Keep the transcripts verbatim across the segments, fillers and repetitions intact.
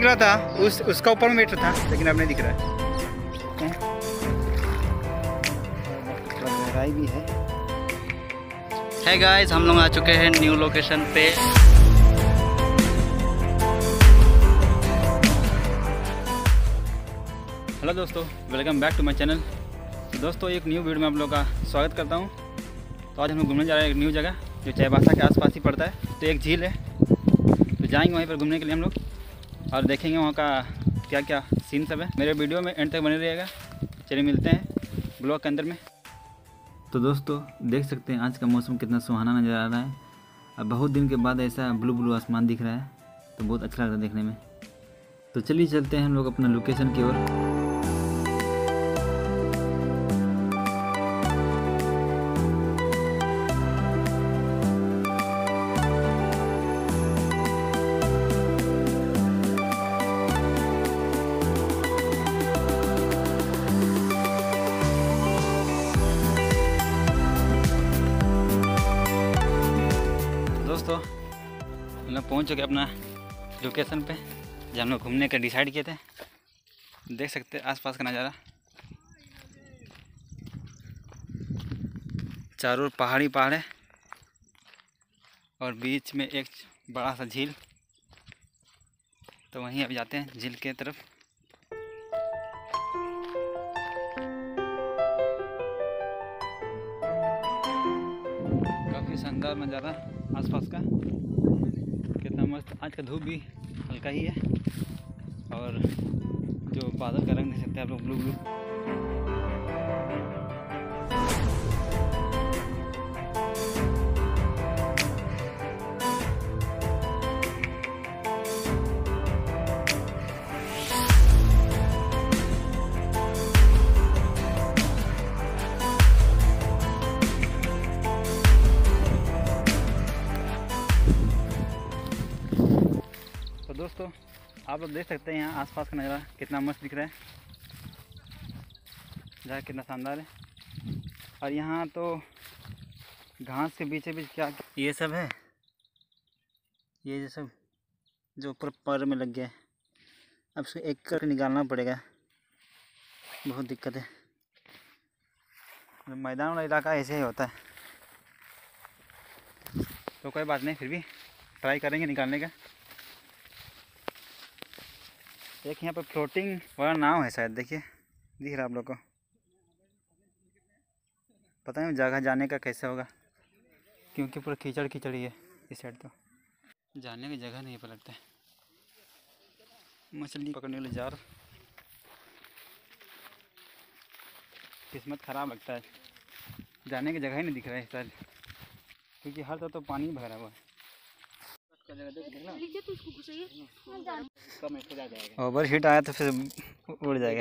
दिख रहा था, उस उसका ऊपर में मीटर था, लेकिन अब नहीं दिख रहा है। गहराई भी है। है गाइस, हम लोग आ चुके हैं न्यू लोकेशन पे। हेलो दोस्तों, welcome back to my channel. दोस्तों, एक न्यू वीडियो में आप लोगों का स्वागत करता हूं। तो आज हम लोग घूमने जा रहे हैं एक न्यू जगह जो चाईबासा के आसपास ही पड़ता है। तो एक झील है, तो जाएंगे वहीं पर घूमने के लिए हम लोग और देखेंगे वहाँ का क्या क्या सीन सब है। मेरे वीडियो में एंड तक बने रहिएगा। चलिए मिलते हैं ब्लॉग के अंदर में। तो दोस्तों, देख सकते हैं आज का मौसम कितना सुहाना नज़र आ रहा है। अब बहुत दिन के बाद ऐसा ब्लू ब्लू आसमान दिख रहा है, तो बहुत अच्छा लग रहा है देखने में। तो चलिए चलते हैं हम लोग अपना लोकेशन की ओर। दोस्तों, हम लोग पहुँच चुके अपना लोकेशन पे जहाँ हम लोग घूमने का डिसाइड किए थे। देख सकते हैं आसपास का नज़ारा, चारों ओर पहाड़ी पहाड़ है और बीच में एक बड़ा सा झील। तो वहीं अब जाते हैं झील के तरफ। काफ़ी शानदार नज़ारा आसपास का, कितना मस्त। आज का धूप भी हल्का ही है और जो बादल का रंग देख सकते हैं आप लोग, ब्लू ब्लू। तो दोस्तों, आप लोग देख सकते हैं यहाँ आसपास का नज़ारा कितना मस्त दिख रहा है, जगह कितना शानदार है। और यहाँ तो घास के बीच बीच क्या ये सब है, ये जो सब जो ऊपर पर में लग गया है, अब इसको एक करके निकालना पड़ेगा, बहुत दिक्कत है। मैदान वाला इलाका ऐसे ही होता है, तो कोई बात नहीं, फिर भी ट्राई करेंगे निकालने का। एक यहाँ पर फ्लोटिंग वाला नाव है शायद, देखिए दिख रहा है आप लोग को। पता नहीं जगह जाने का कैसे होगा, क्योंकि पूरा कीचड़ कीचड़ ही है इस साइड, तो जाने की जगह नहीं पर लगता है। मछली पकड़ने के लिए जार, किस्मत ख़राब लगता है, जाने की जगह ही नहीं दिख रहा है शायद, क्योंकि हर तरफ तो पानी भरा हुआ है। ओवर हीट आया तो फिर उड़ जाएगा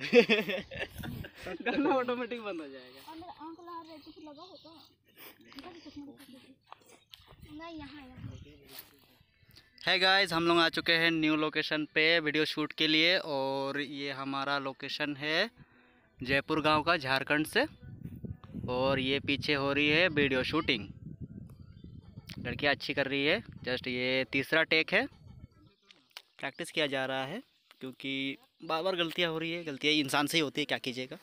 ऑटोमेटिक बंद हो जाएगा। है गाइस, हम लोग आ चुके हैं न्यू लोकेशन पे वीडियो शूट के लिए। और ये हमारा लोकेशन है जयपुर गांव का, झारखंड से। और ये पीछे हो रही है वीडियो शूटिंग, लड़कियां अच्छी कर रही है। जस्ट ये तीसरा टेक है, प्रैक्टिस किया जा रहा है, क्योंकि बार बार गलतियां हो रही है। गलतियां इंसान से ही होती है, क्या कीजिएगा।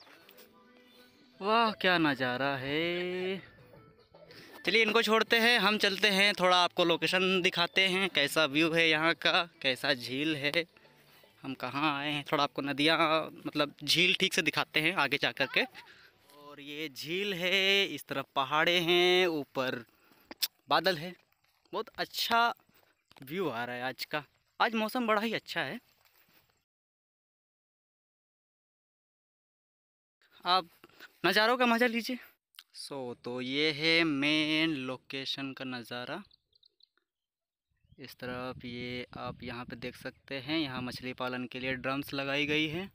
वाह क्या नज़ारा है। चलिए इनको छोड़ते हैं, हम चलते हैं, थोड़ा आपको लोकेशन दिखाते हैं, कैसा व्यू है यहाँ का, कैसा झील है, हम कहाँ आए हैं, थोड़ा आपको नदियाँ मतलब झील ठीक से दिखाते हैं आगे जा कर के। और ये झील है, इस तरफ पहाड़े हैं, ऊपर बादल है, बहुत अच्छा व्यू आ रहा है आज का। आज मौसम बड़ा ही अच्छा है। आप नज़ारों का मज़ा लीजिए। सो so, तो ये है मेन लोकेशन का नज़ारा। इस तरफ ये आप यहाँ पे देख सकते हैं, यहाँ मछली पालन के लिए ड्रम्स लगाई गई है।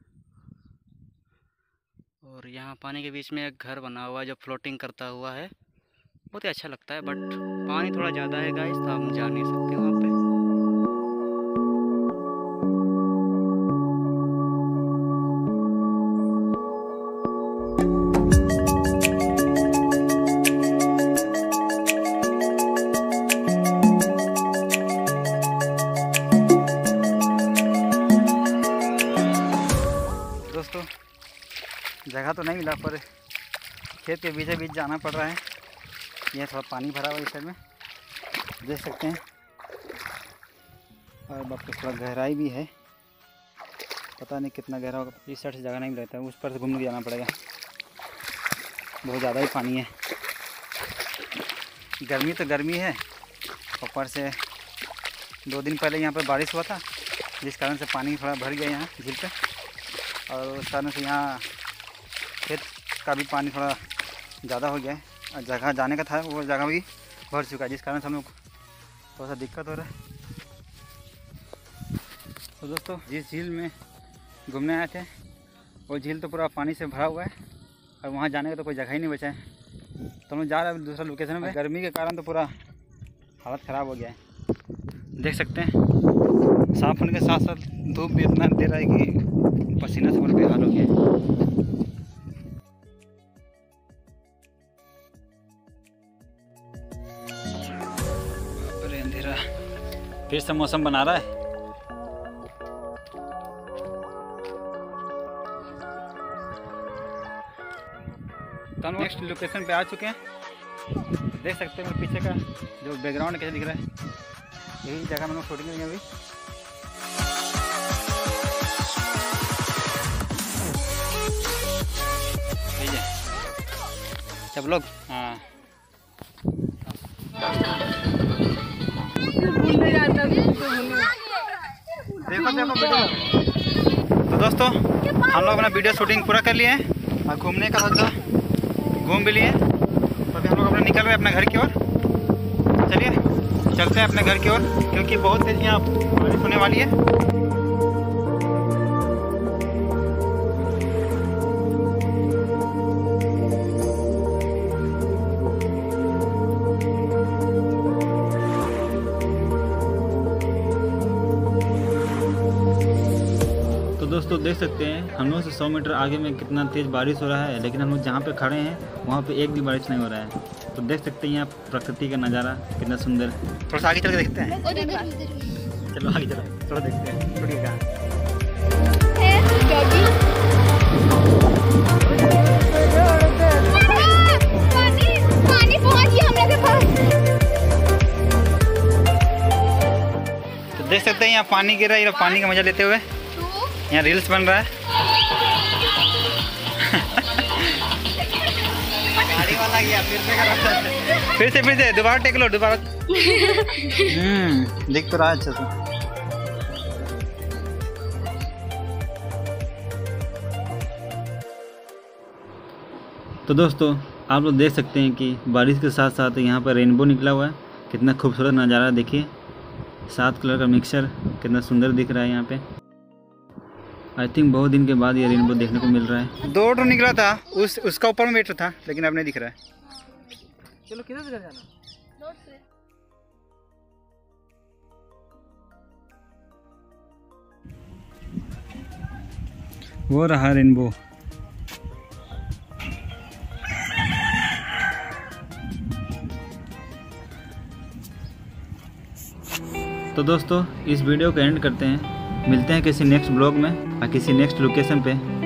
और यहाँ पानी के बीच में एक घर बना हुआ है जो फ्लोटिंग करता हुआ है, बहुत ही अच्छा लगता है। बट पानी थोड़ा ज़्यादा है गाइस, तो हम जा नहीं सकते वहाँ पे। गड्ढा तो नहीं मिला, पर खेत के बीचों बीच जाना पड़ रहा है। यह थोड़ा पानी भरा हुआ इस साइड में देख सकते हैं, और बाप रे थोड़ा गहराई भी है, पता नहीं कितना गहरा होगा। इस साइड से जगह नहीं रहता है, उस पर से घूम के जाना पड़ेगा, बहुत ज़्यादा ही पानी है। गर्मी तो गर्मी है, ऊपर से दो दिन पहले यहाँ पर बारिश हुआ था, जिस कारण से पानी थोड़ा भर गया यहाँ झील पे, और उस कारण से यहाँ खेत का भी पानी थोड़ा ज़्यादा हो गया है, और जगह जाने का था वो जगह भी भर चुका है, जिस कारण से हम लोग थोड़ा सा दिक्कत हो रहा है। तो दोस्तों जिस झील में घूमने आए थे वो झील तो पूरा पानी से भरा हुआ है, और वहाँ जाने का तो कोई जगह ही नहीं बचा है, तो हम लोग जा रहे हैं दूसरा लोकेशन में। गर्मी के कारण तो पूरा हालत ख़राब हो गया है, देख सकते हैं। साफ होने के साथ साथ धूप भी इतना दे रहा है कि पसीना से पूरा बेहाल हो गया है। अरे अंधेरा, फिर से मौसम बना रहा है। तो हम नेक्स्ट लोकेशन पे आ चुके हैं, देख सकते हैं मेरे पीछे का जो बैकग्राउंड कैसे दिख रहा है, यही जगह मैंने शूटिंग की अभी। सब लोग हाँ देखो देखो वीडियो। तो दोस्तों हम लोग अपना वीडियो शूटिंग पूरा कर लिए हैं और घूमने का सोचा घूम भी लिए, तो अभी हम लोग अपना निकल रहे हैं अपने घर की ओर। चलिए चलते हैं अपने घर की ओर, क्योंकि बहुत तेज यहाँ बारिश होने वाली है। दोस्तों देख सकते हैं हम लोग से सौ मीटर आगे में कितना तेज़ बारिश हो रहा है, लेकिन हम लोग जहाँ पे खड़े हैं वहाँ पे एक भी बारिश नहीं हो रहा है। तो देख सकते हैं यहाँ प्रकृति का नज़ारा कितना सुंदर। थोड़ा सा आगे चल के देखते हैं, चलो आगे चलो थोड़ा देखते हैं। थोड़ी कहाँ तो देख सकते हैं यहाँ पानी गिर रहा है, पानी का मजा लेते हुए यहाँ रील्स बन रहा है। गाड़ी वाला गया फिर से फिर से फिर से दोबारा टेक लो दोबारा। हम्म दिख तो रहा है अच्छा से। तो दोस्तों आप लोग देख सकते हैं कि बारिश के साथ साथ यहाँ पर रेनबो निकला हुआ है, कितना खूबसूरत नज़ारा देखिए। सात कलर का मिक्सचर कितना सुंदर दिख रहा है यहाँ पे। आई थिंक बहुत दिन के बाद ये रेनबो देखने को मिल रहा है। दो तो निकला था, उस उसका ऊपर में मीटर था, लेकिन अब नहीं दिख रहा है। चलो किधर से जाना? रोड से। वो रहा रेनबो। तो दोस्तों इस वीडियो को एंड करते हैं, मिलते हैं किसी नेक्स्ट ब्लॉग में और किसी नेक्स्ट लोकेशन पे।